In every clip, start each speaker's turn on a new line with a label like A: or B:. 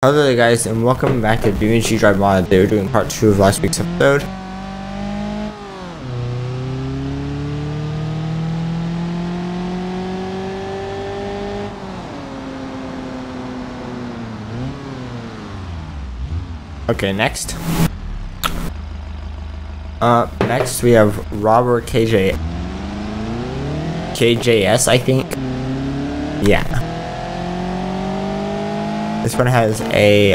A: Hello there guys, and welcome back to BeamNG Drive Mod. They're doing part 2 of last week's episode. Okay, next. Next we have Robert KJS, I think. Yeah. This one has a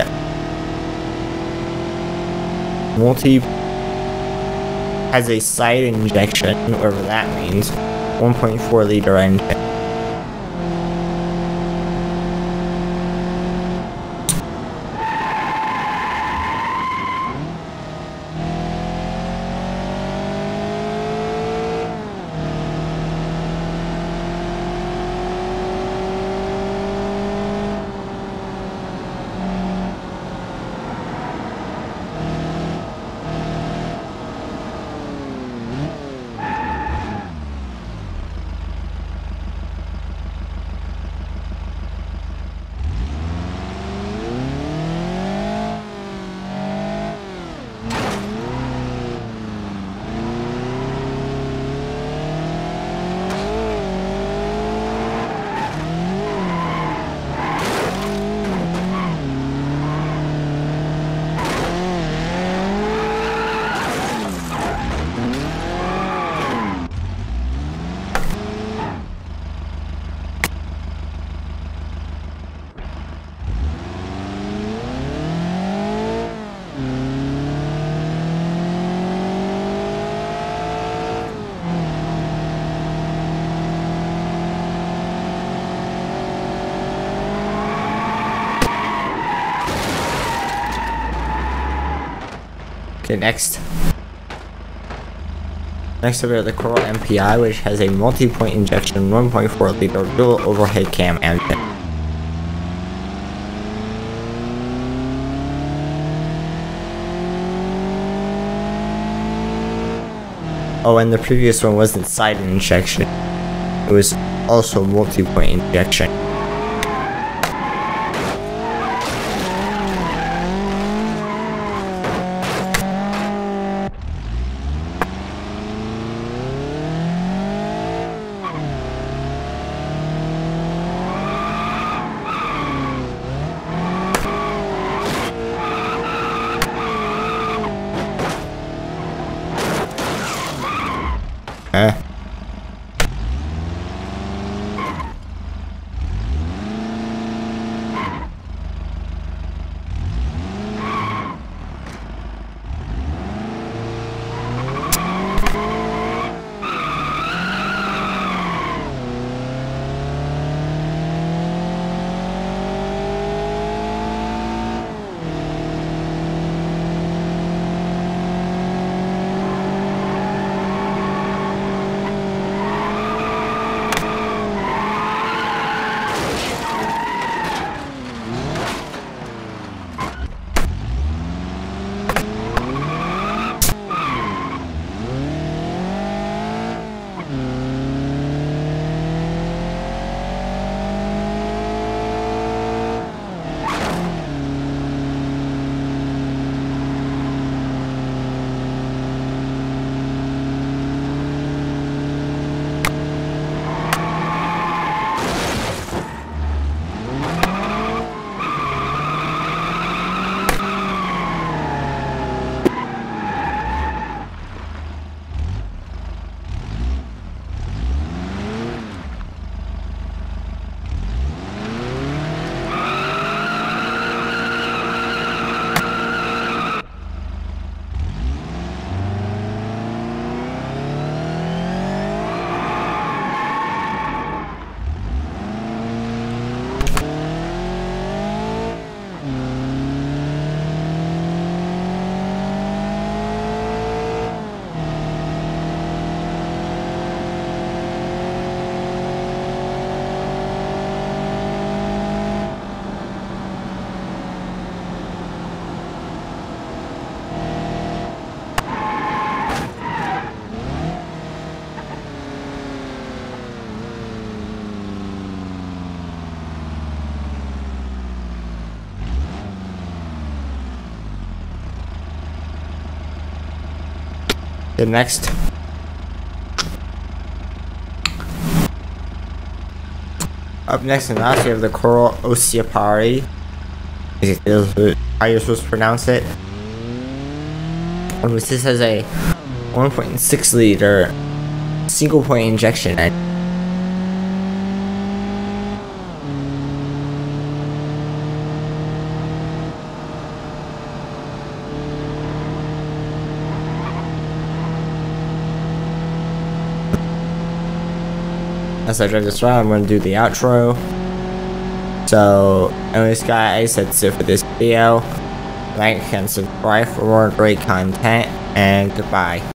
A: side injection, whatever that means, 1.4 liter engine. Okay, next we have the Corolla MPI, which has a multi-point injection 1.4 liter dual overhead cam engine. Oh, and the previous one wasn't side injection, it was also multi-point injection. the next. Up next and last, we have the Coral Ociopari. How you're supposed to pronounce it. This has a 1.6 liter single point injection engine. As I drive this around, I'm going to do the outro. So, anyways guys, that's it for this video. Like and subscribe for more great content, and goodbye.